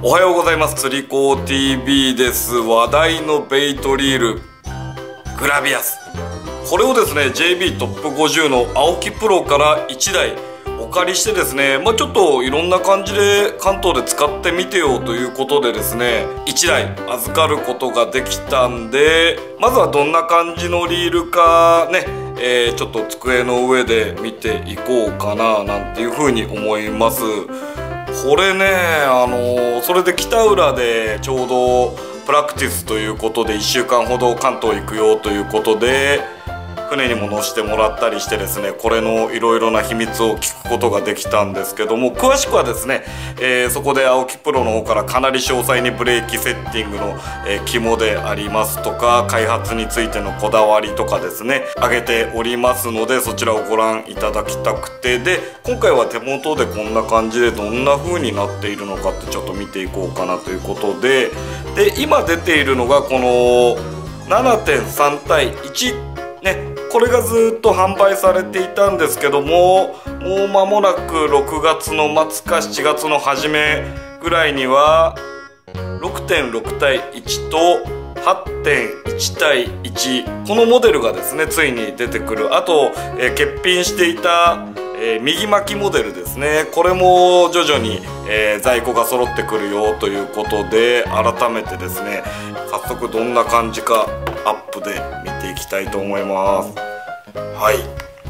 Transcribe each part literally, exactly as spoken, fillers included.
おはようございます。釣り子 ティービー です。話題のベイトリールグラビアス、これをですね ジェイビー トップごじゅうの青木プロからいちだいお借りしてですね、まあ、ちょっといろんな感じで関東で使ってみてよということでですねいちだい預かることができたんで、まずはどんな感じのリールかね、えー、ちょっと机の上で見ていこうかななんていうふうに思います。これねあのー、それで北浦でちょうどプラクティスということでいっしゅうかんほど関東行くよということで船にも乗せてもらったりしてですね、これのいろいろな秘密を聞くことができたんですけども、詳しくはですね、えー、そこで青木プロの方からかなり詳細にブレーキセッティングの、えー、肝でありますとか開発についてのこだわりとかですね挙げておりますので、そちらをご覧いただきたくて、で今回は手元でこんな感じでどんな風になっているのかってちょっと見ていこうかなということで、で今出ているのがこの ななてんさん 対いちね、これがずっと販売されていたんですけども、もう間もなくろくがつの末かしちがつの初めぐらいには ろくてんろく 対いちと はちてんいち 対いち、このモデルがですねついに出てくる。あと、えー、欠品していた、えー、右巻きモデルですね、これも徐々に、えー、在庫が揃ってくるよということで、改めてですね早速どんな感じかアップで見ていきたいと思います。はい、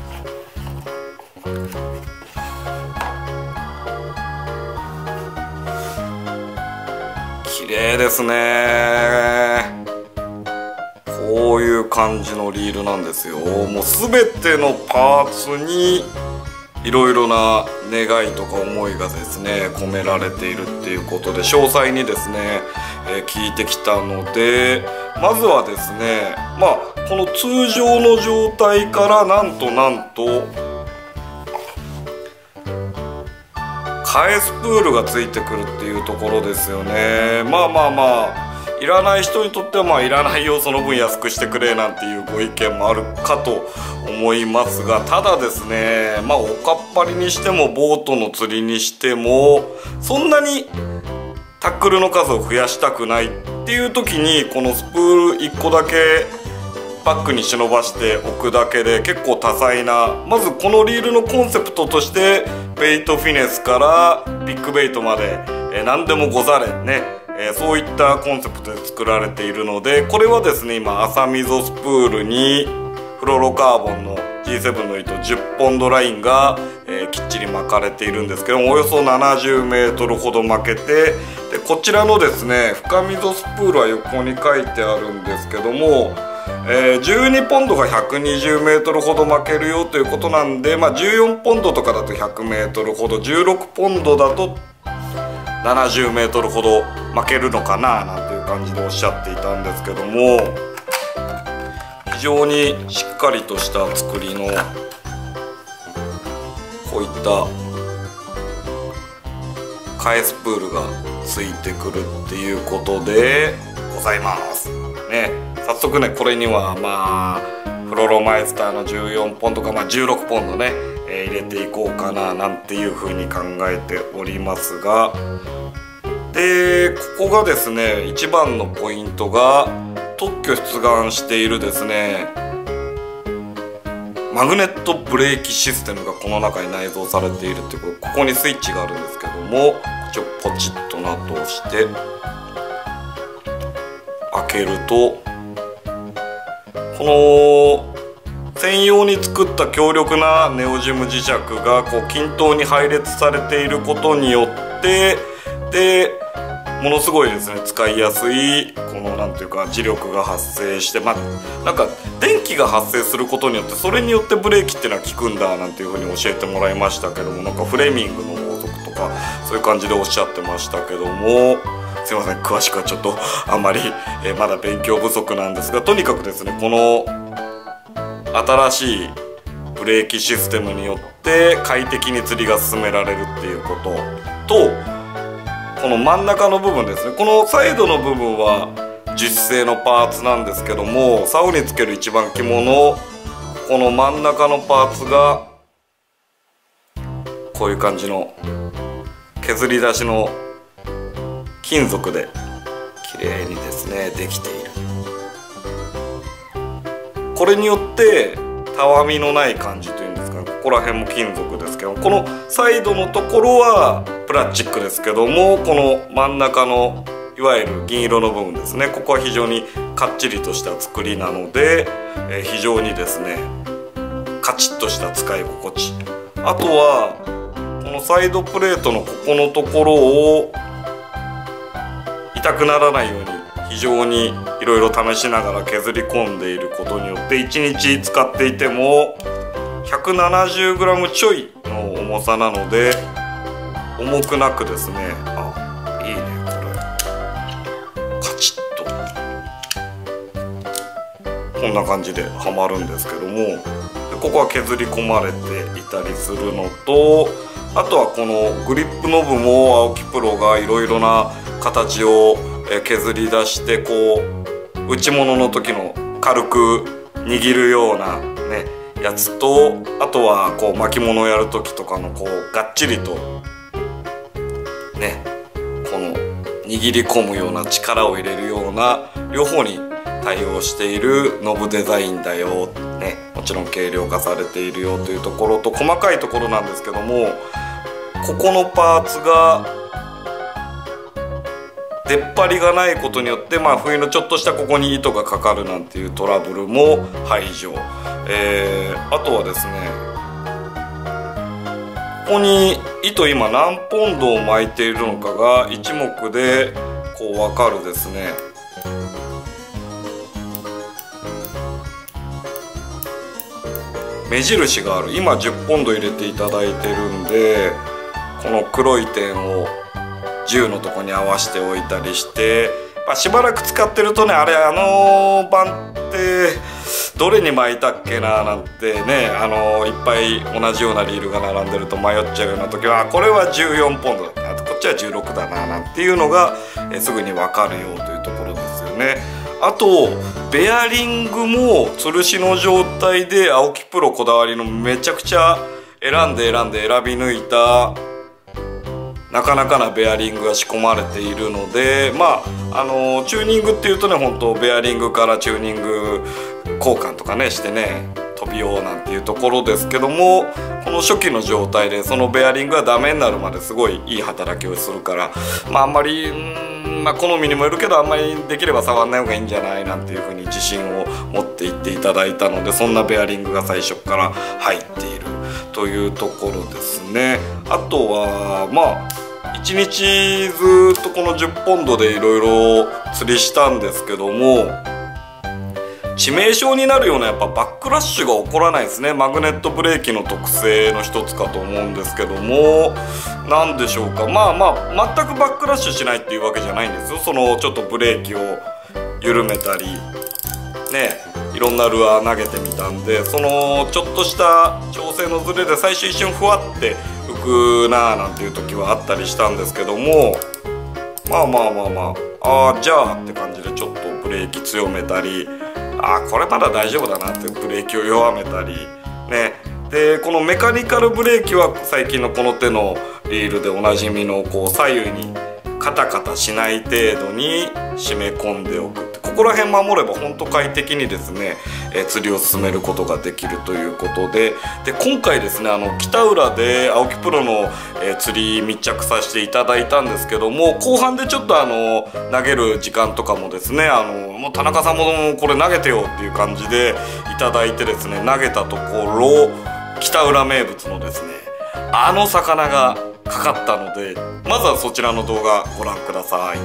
綺麗ですね。こういう感じのリールなんですよ。もう全てのパーツにいろいろな願いとか思いがですね込められているっていうことで詳細にですね、えー、聞いてきたので、まずはですねまあこの通常の状態からなんとなんと替えスプールがついてくるっていうところですよね。まあまあまあいらない人にとってはまあいらないよその分安くしてくれなんていうご意見もあるかと思いますが、ただですねまあおかっぱりにしてもボートの釣りにしてもそんなにタックルの数を増やしたくないっていう時にこのスプールいっこだけバッグに忍ばしておくだけで結構多彩な、まずこのリールのコンセプトとしてベイトフィネスからビッグベイトまで、えー、何でもござれね、えー、そういったコンセプトで作られているので、これはですね今麻溝スプールにフロロカーボンの ジーセブン の糸じゅっポンドラインが、えー、きっちり巻かれているんですけども、およそななじゅうメートルほど巻けて、でこちらのですね深溝スプールは横に書いてあるんですけども、えー、じゅうにポンドがひゃくにじゅうメートルほど巻けるよということなんで、まあ、じゅうよんポンドとかだとひゃくメートルほど、じゅうろくポンドだとななじゅうメートルほど巻けるのかななんていう感じでおっしゃっていたんですけども、非常にしっかりとした作りのこういった替えスプールがついてくるっていうことでございますね。早速ねこれにはまあフロロマイスターのじゅうよんポンドか、まあ、じゅうろくポンドね、えー、入れていこうかななんていうふうに考えておりますが、でここがですね一番のポイントが特許出願しているですねマグネットブレーキシステムがこの中に内蔵されているっていうこと、ここにスイッチがあるんですけども、こっちをポチッとナットをして開けると、この専用に作った強力なネオジム磁石がこう均等に配列されていることによって、でものすごいですね使いやすいこのなんていうか磁力が発生して、まあなんか電気が発生することによってそれによってブレーキっていうのは効くんだなんていうふうに教えてもらいましたけども、なんかフレミングの法則とかそういう感じでおっしゃってましたけども、すいません詳しくはちょっとあんまり、えー、まだ勉強不足なんですが、とにかくですねこの新しいブレーキシステムによって快適に釣りが進められるっていうことと、この真ん中の部分ですね、このサイドの部分は樹脂製のパーツなんですけども、竿につける一番肝のこの真ん中のパーツがこういう感じの削り出しの金属で綺麗にですねできている。これによってたわみのない感じというんですか、ここら辺も金属ですけど、このサイドのところはプラスチックですけども、この真ん中のいわゆる銀色の部分ですね、ここは非常にかっちりとした作りなので、えー、非常にですねカチッとした使い心地。あとはこのサイドプレートのここのところを痛くならないように非常にいろいろ試しながら削り込んでいることによって、いちにち使っていても ひゃくななじゅうグラム ちょいの重さなので重くなくですね、あ、いいねこれ、カチッとこんな感じではまるんですけども、でここは削り込まれていたりするのと、あとはこのグリップノブも青木プロがいろいろな形を削り出して、こう打ち物の時の軽く握るようなねやつと、あとはこう巻物をやる時とかのこうがっちりとねこの握り込むような力を入れるような両方に対応しているノブデザインだよ、ね、もちろん軽量化されているよというところと、細かいところなんですけども、ここのパーツが出っ張りがないことによって、まあ、冬のちょっとしたここに糸がかかるなんていうトラブルも排除、えー、あとはですねここに糸今何ポンドを巻いているのかが一目でこう分かるですね。目印がある。今じゅっポンド入れていただいてるんで、この黒い点をじゅうのとこに合わせておいたりして、まあ、しばらく使ってるとね、あれあの版ってどれに巻いたっけななんてね、あのいっぱい同じようなリールが並んでると迷っちゃうような時は、これはじゅうよんポンドだな、こっちはじゅうろくだななんていうのがえすぐに分かるよというところですよね。あとベアリングも吊るしの状態で青木プロこだわりのめちゃくちゃ選んで選んで選び抜いたなかなかなベアリングが仕込まれているので、まああのチューニングっていうとね、本当ベアリングからチューニング交換とかねしてね飛びようなんていうところですけども、この初期の状態でそのベアリングがダメになるまですごいいい働きをするから、まああんまりまあ好みにもよるけど、あんまりできれば触んない方がいいんじゃないなんていうふうに自信を持っていっていただいたので、そんなベアリングが最初から入っているというところですね。あとはまあいちにちずっとこのじゅっポンドでいろいろ釣りしたんですけども、致命傷になるようなやっぱバックラッシュが起こらないですね。マグネットブレーキの特性の一つかと思うんですけども、何でしょうか、まあまあ全くバックラッシュしないっていうわけじゃないんですよ。そのちょっとブレーキを緩めたりね、いろんなルアー投げてみたんで、そのちょっとした調整のズレで最初一瞬ふわって浮くなーなんていう時はあったりしたんですけども、まあまあまあまあ、ああじゃあって感じでちょっとブレーキ強めたり、あこれまだ大丈夫だなってブレーキを弱めたりね。でこのメカニカルブレーキは最近のこの手のリールでおなじみのこう左右にカタカタしない程度に締め込んでおくって、ここら辺守れば本当快適にですね、えー、釣りを進めることができるということで、で今回ですねあの北浦で青木プロの、えー、釣り密着させていただいたんですけども、後半でちょっとあの投げる時間とかもですね、あのもう田中さんもこれ投げてよっていう感じでいただいてですね、投げたところ北浦名物のですねあの魚がかかったので、まずはそちらの動画ご覧ください。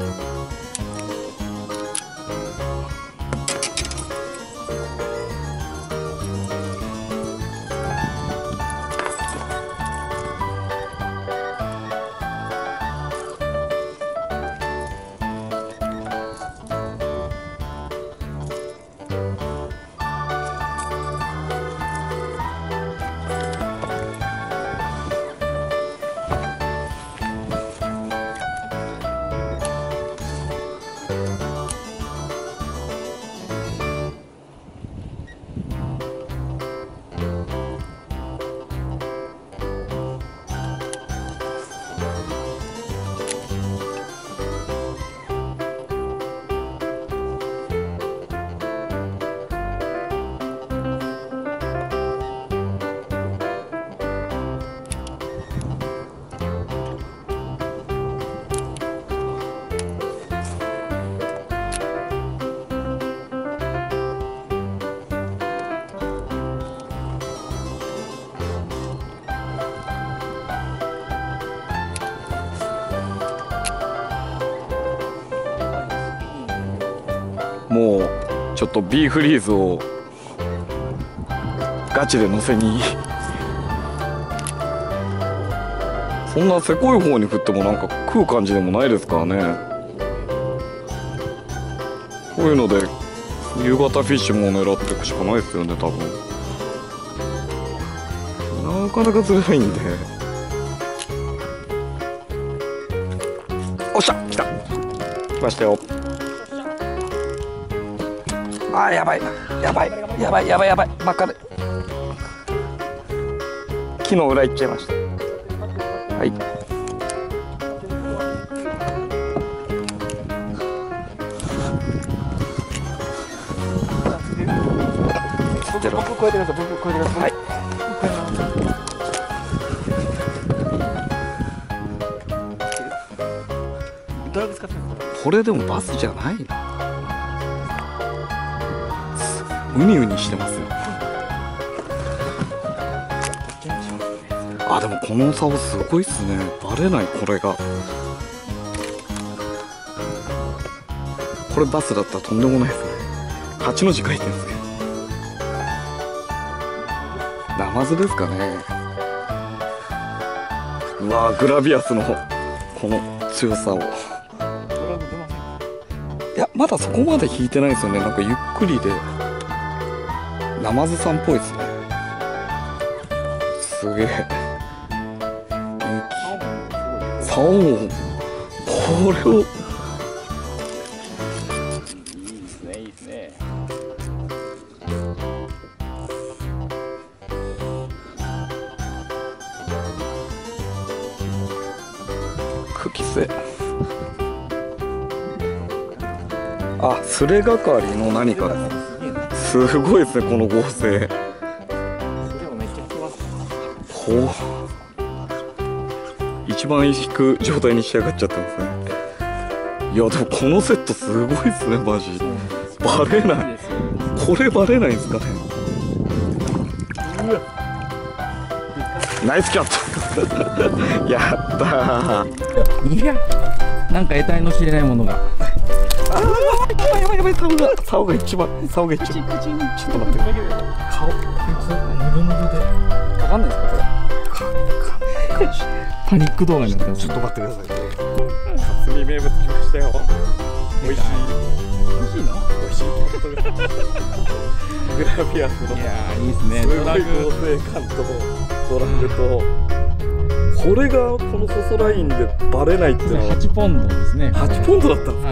もうちょっとビーフリーズをガチで乗せにそんなせこい方に振ってもなんか食う感じでもないですからね。こういうので夕方フィッシュも狙っていくしかないですよね多分。なかなか辛いんで。おっしゃ来た来ましたよ。あーやばいやばいやばいやばいやばい真っ赤で木の裏行っちゃいました。はい。僕超えてください。僕超えてください。はい。これでもバスじゃないな。ウニウニしてますよ。あ、でもこの竿すごいっすね。バレないこれが。これバスだったらとんでもないですね。はちの字書いてるんですけど。ナマズですかね。うわー、グラビアスのこの強さを。いや、まだそこまで引いてないですよね。なんかゆっくりでナマズさんっぽいですね。すげえ。竿をこれを。いいですね、いいですね。茎せ。あ、すれ係の何かです。すごいですねこの合成。ほう。一番引く状態に仕上がっちゃったんですね。いやでもこのセットすごいっすねマジ。バレない。これバレないんですかね。ナイスキャットやったー。 いやなんか得体の知れないものが。 あーやばいやばいやばい、竿が竿が一番竿が一番。ちょっと待って顔ぬるぬるでわかんないですかこれ。 パニック動画になってます。 ちょっと待ってくださいね。霞名物来ましたよ。美味しい。 美味しいの？ 美味しいポテトが。グラビアスの。 いやーいいですね。 すごい合成感とドラグと。これがこの細ラインでバレないっていうのは。 はちポンドですね。 はちポンドだったんですか。はい。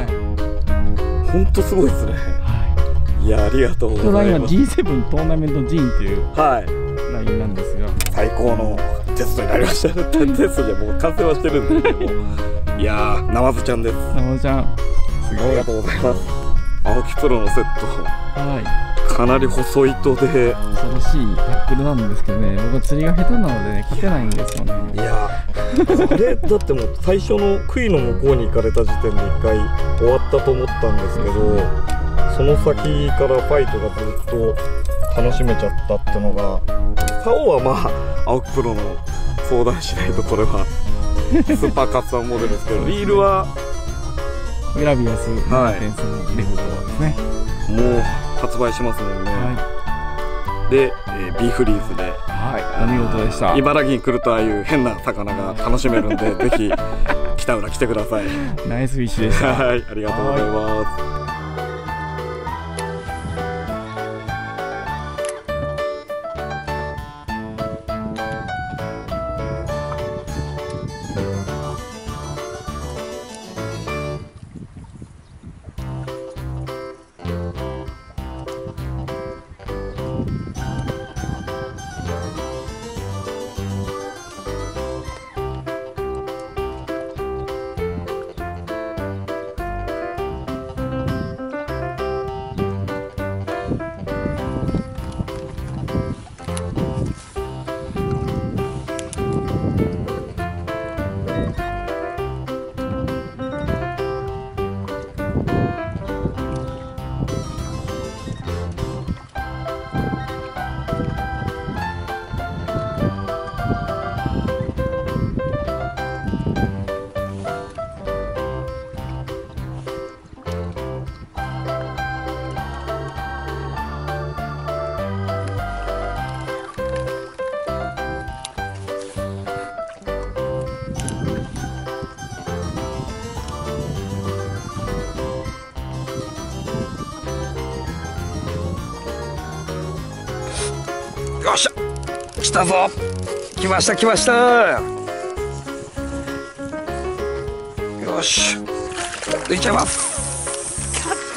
本当すごいですね。はい。いやありがとうございます。 今 ジーセブン トーナメントジーンっていうはいラインなんですが、 最高のテストになりましたね。テストじゃもう完成はしてるんですけども。いやーナマズちゃんです。 ナマズちゃんすごいありがとうございます。青木プロのセット。 はい。かなり細い糸で恐ろしいタックルなんですけどね、僕釣りが下手なのでね勝てないんですよね。 いやこれだってもう最初の杭の向こうに行かれた時点で一回終わったと思ったんですけど、その先からファイトがずっと楽しめちゃったってのが、竿はまあ青木プロの相談しないとこれはスーパーカツサンモデルですけど、リールはグラビアス ななてんさん レフトですね。 もう発売しますもんね。はい、で、えー、ビーフリーズで、 はい、お見事でした。 茨城に来るとああいう変な魚が楽しめるんでぜひ北浦来てください。 ナイスフィッシュでした。 はい、ありがとうございます。 よっしゃ来たぞ、来ました来ました。よし抜いちゃいます。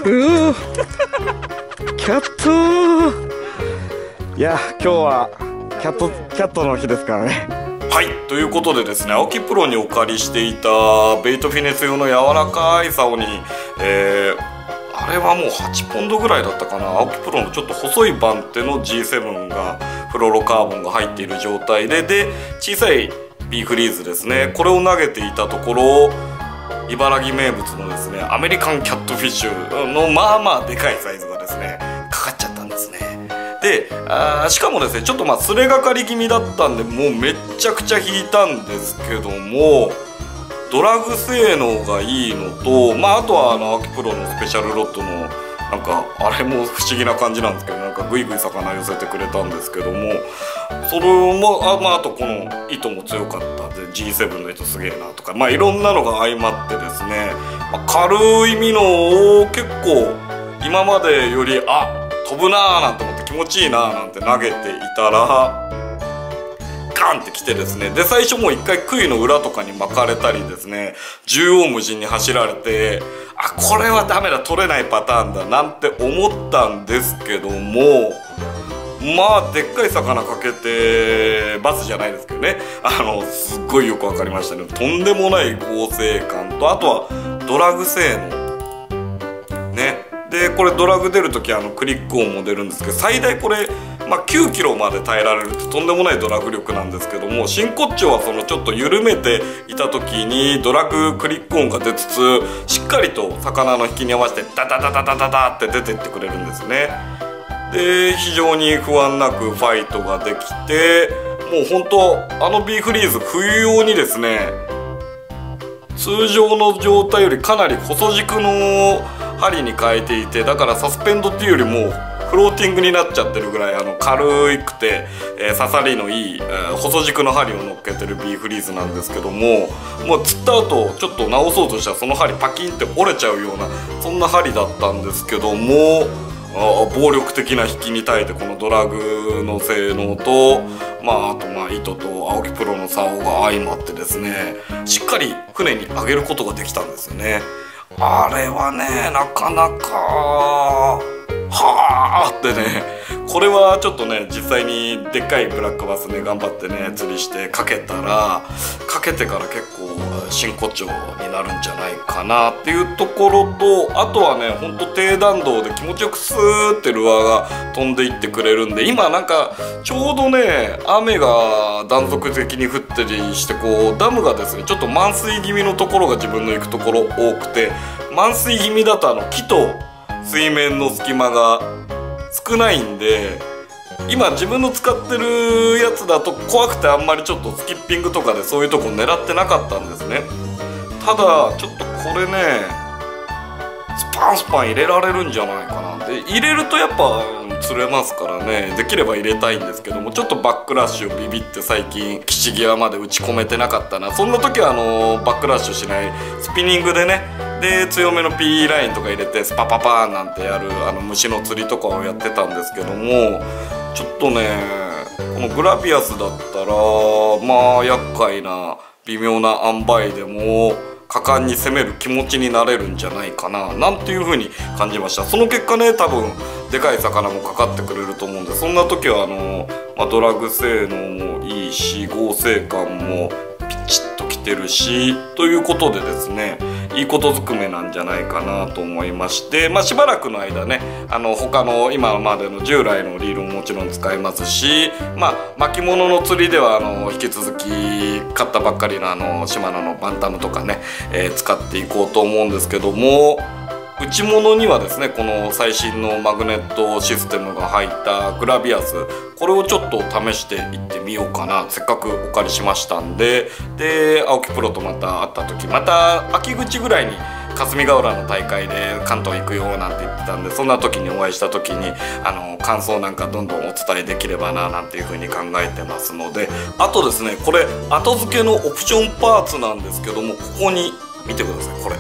うおキャット。いや今日はキャットキャットの日ですからね。 はい、ということでですね、青木プロにお借りしていたベイトフィネス用の柔らかい竿に、えー、あれはもうはちポンドぐらいだったかな、青木プロのちょっと細い番手の ジーセブン がフロロカーボンが入っている状態で、で小さいビーフリーズですね、これを投げていたところ、茨城名物のですねアメリカンキャットフィッシュのまあまあでかいサイズがですねかかっちゃったんですね。であしかもですねちょっとまあすれがかり気味だったんで、もうめっちゃくちゃ引いたんですけども、ドラグ性能がいいのと、まああとはあの青木プロのスペシャルロッドのなんかあれも不思議な感じなんですけど、なんかグイグイ魚寄せてくれたんですけども、それもあ,、まあ、あとこの糸も強かったんで ジーセブン の糸すげえなとか、まあいろんなのが相まってですね、まあ、軽いミノを結構今までよりあ飛ぶなーなんて思って気持ちいいなーなんて投げていたらガンってきてですね、で最初もう一回杭の裏とかに巻かれたりですね、縦横無尽に走られて、あこれはダメだ取れないパターンだなんて思ったんですけども、まあでっかい魚かけてバスじゃないですけどね、あのすっごいよく分かりましたね。とんでもない剛性感と、あとはドラグ性能ね。でこれドラグ出る時あのクリック音も出るんですけど、最大これ、まあ、きゅうキロまで耐えられるってとんでもないドラグ力なんですけども、真骨頂はそのちょっと緩めていた時にドラグクリック音が出つつ、しっかりと魚の引きに合わせてダダダダダダダって出てってくれるんですね。で非常に不安なくファイトができて、もう本当あのビーフリーズ冬用にですね、通常の状態よりかなり細軸の針に変えていて、だからサスペンドっていうよりもフローティングになっちゃってるぐらいあの軽くて、えー、刺さりのいい、えー、細軸の針を乗っけてるビーフリーズなんですけども、もう釣った後ちょっと直そうとしたらその針パキンって折れちゃうようなそんな針だったんですけども、あ暴力的な引きに耐えてこのドラグの性能と、まあ、あとまあ糸と青木プロの竿が相まってですね、しっかり船に上げることができたんですよね。あれはねなかなかはあってね、これはちょっとね実際にでっかいブラックバスね頑張ってね釣りしてかけたら、かけてから結構真骨頂になるんじゃないかなっていうところと、あとはねほんと低弾道で気持ちよくスーってルアーが飛んでいってくれるんで、今なんかちょうどね雨が断続的に降ったりして、こうダムがですねちょっと満水気味のところが自分の行くところ多くて、満水気味だとあの木と水面の隙間が少ないんで、今自分の使ってるやつだと怖くてあんまりちょっとスキッピングとかでそういうとこ狙ってなかったんですね。ただちょっとこれねスパンスパン入れられるんじゃないかな。で入れるとやっぱ釣れますからね、できれば入れたいんですけども、ちょっとバックラッシュをビビって最近岸際まで打ち込めてなかったな。そんな時はあのバックラッシュしないスピニングでね、で強めの P ラインとか入れてスパパパーンなんてやるあの虫の釣りとかをやってたんですけども、ちょっとねこのグラビアスだったらまあ厄介な微妙な塩梅でも果敢に攻める気持ちになれるんじゃないかななんていう風に感じました。その結果ね多分でかい魚もかかってくれると思うんで、そんな時はあの、まあ、ドラグ性能もいいし剛性感もピチッときてるしということでですね、いいことずくめなんじゃないかなと思いまして、まあ、しばらくの間ねあの他の今までの従来のリールももちろん使えますし、まあ、巻物の釣りではあの引き続き買ったばっかりのあのシマノのバンタムとかね、えー、使っていこうと思うんですけども、内物にはですねこの最新のマグネットシステムが入ったグラビアス、これをちょっと試していってみようかな。せっかくお借りしましたんで、で青木プロとまた会った時、また秋口ぐらいに霞ヶ浦の大会で関東行くよなんて言ってたんで、そんな時にお会いした時にあの感想なんかどんどんお伝えできればななんていう風に考えてますので、あとですねこれ後付けのオプションパーツなんですけども、ここに見てください。これ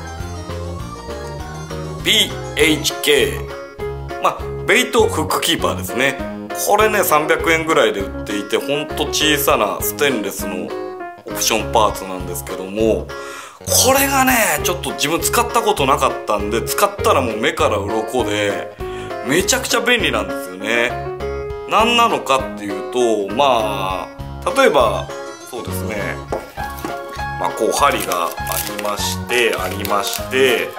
ビーエイチケー、まあベイトフックキーパーですね。 これねさんびゃくえんぐらいで売っていて、ほんと小さなステンレスのオプションパーツなんですけども、これがねちょっと自分使ったことなかったんで、使ったらもう目から鱗でめちゃくちゃ便利なんですよね。何なのかっていうと、まあ例えばそうですね、まあこう針がありましてありまして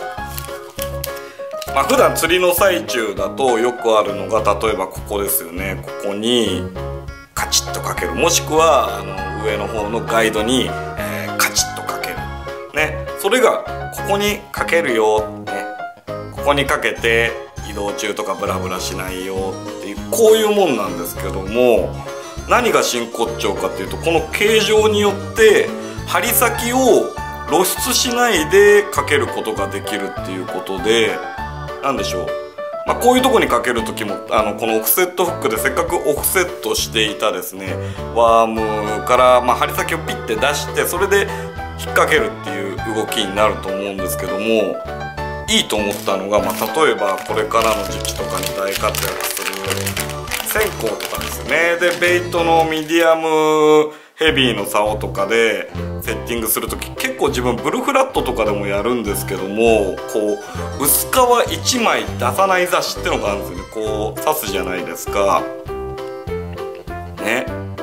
まあ普段釣りの最中だとよくあるのが、例えばここですよね。ここにカチッとかける、もしくはあの上の方のガイドに、えー、カチッとかけるね。それがここにかけるよ、ね、ここにかけて移動中とかブラブラしないよっていう、こういうもんなんですけども、何が真骨頂かっていうと、この形状によって針先を露出しないでかけることができるっていうことで、なんでしょう、まあ、こういうとこにかける時もあのこのオフセットフックでせっかくオフセットしていたですねワームから、まあ、針先をピッて出して、それで引っ掛けるっていう動きになると思うんですけども、いいと思ったのが、まあ、例えばこれからの時期とかに大活躍する線香とかですね。でベイトのミディアムヘビーの竿とかでセッティングする時、結構自分ブルフラットとかでもやるんですけども、こう薄皮いちまい出さない刺しってのがあるんですよね。こう刺すじゃないですかね。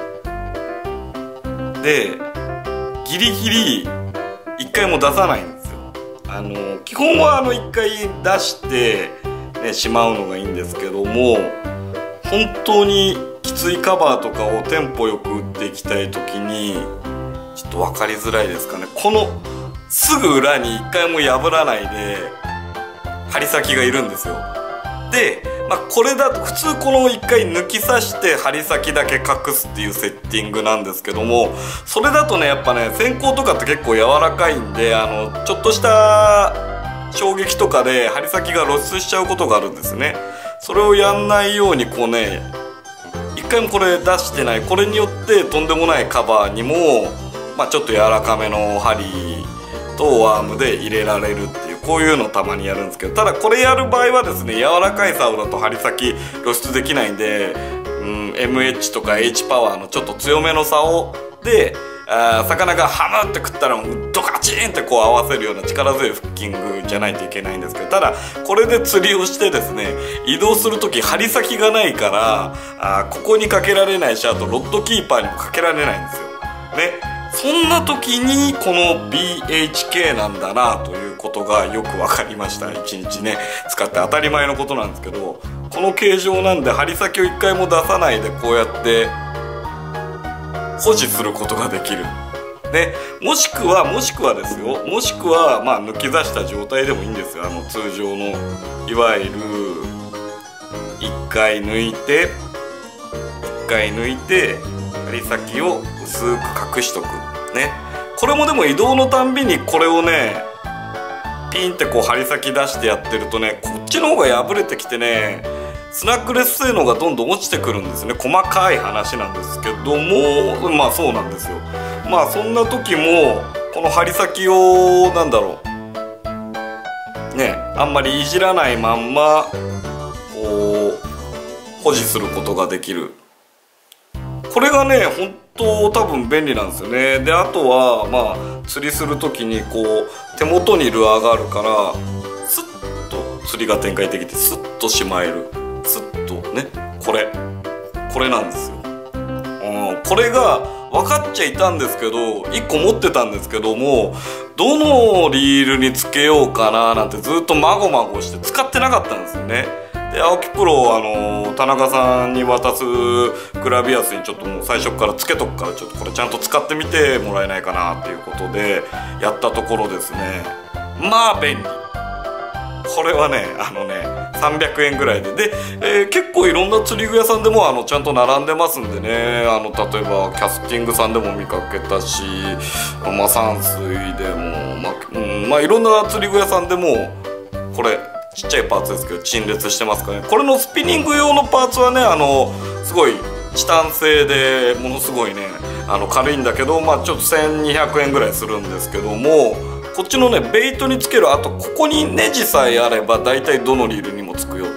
でギリギリいっかいも出さないんですよ。あの基本はあのいっかい出してねしまうのがいいんですけども、本当にきついカバーとかをテンポよく打っていきたい時に、ちょっと分かりづらいですかね、このすぐ裏にいっかいも破らないで針先がいるんですよ。で、まあ、これだと普通このいっかい抜き刺して針先だけ隠すっていうセッティングなんですけども、それだとねやっぱね線香とかって結構柔らかいんで、あのちょっとした衝撃とかで針先が露出しちゃうことがあるんですね。それをやんないようにこうね一回もこれ出してない、これによってとんでもないカバーにも、まあ、ちょっと柔らかめの針とワームで入れられるっていう、こういうのたまにやるんですけど、ただこれやる場合はですね、柔らかい竿だと針先露出できないんで、うん、エムエイチ とか H パワーのちょっと強めの竿であ魚がハムって食ったらドカチンってこう合わせるような力強いフッキングじゃないといけないんですけど、ただこれで釣りをしてですね移動する時針先がないからあここにかけられないし、あとロッドキーパーにもかけられないんですよね。そんな時にこの ビーエイチケー なんだなということがよく分かりました。いちにちね使って当たり前のことなんですけど、この形状なんで針先をいっかいも出さないでこうやって保持することができる、ね、もしくはもしくはですよもしくはまあ抜き出した状態でもいいんですよ。あの通常のいわゆるいっかい抜いていっかい抜いて針先を薄く隠しとくね。これもでも移動のたんびにこれをねピンってこう針先出してやってるとね、こっちの方が破れてきてねスナックレス性能がどんどん落ちてくるんですね。細かい話なんですけども、まあそうなんですよ。まあそんな時もこの針先をなんだろうねあんまりいじらないまんまこう保持することができる。これがね本当多分便利なんですよね。であとはまあ釣りする時にこう手元にルアーがあるからスッと釣りが展開できてスッとしまえる。スッとねこれこれなんですよ。うん、これが分かっちゃいたんですけどいっこ持ってたんですけども、どのリールにつけようかななんてずっとまごまごして使ってなかったんですよね。で青木プロあの田中さんに渡すグラビアスにちょっともう最初からつけとくからちょっとこれちゃんと使ってみてもらえないかなっていうことでやったところですね、まあ便利。これはねあのねさんびゃくえんぐらいでで、えー、結構いろんな釣り具屋さんでもあのちゃんと並んでますんでね、あの例えばキャスティングさんでも見かけたし、まあ、山水でも、まあうんまあ、いろんな釣り具屋さんでもこれちっちゃいパーツですけど陳列してますからね。これのスピニング用のパーツはねあのすごいチタン製でものすごいねあの軽いんだけど、まあちょっとせんにひゃくえんぐらいするんですけども、こっちのねベイトにつけるあとここにネジさえあれば大体どのリールにもつくよって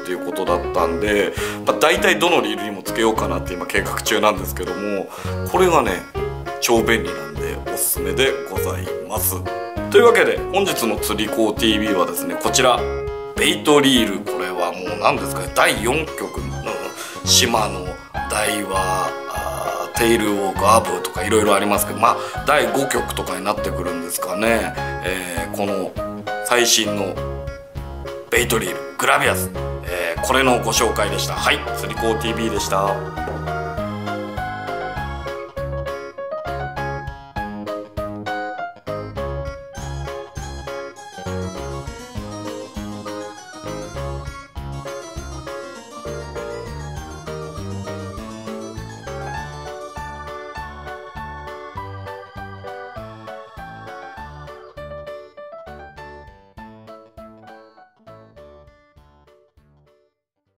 っていうことだったんで、まあ、大体どのリールにもつけようかなって今計画中なんですけども、これがね超便利なんでおすすめでございます。というわけで本日の釣り子 ティービー はですね、こちらベイトリール。これはもう何ですかね、だいよんきょくの島の大和テイルウォークアブとかいろいろありますけど、まあだいごきょくとかになってくるんですかね。えー、この最新のベイトリールグラビアス、えー、これのご紹介でした。はい、釣り子 ティービー でした。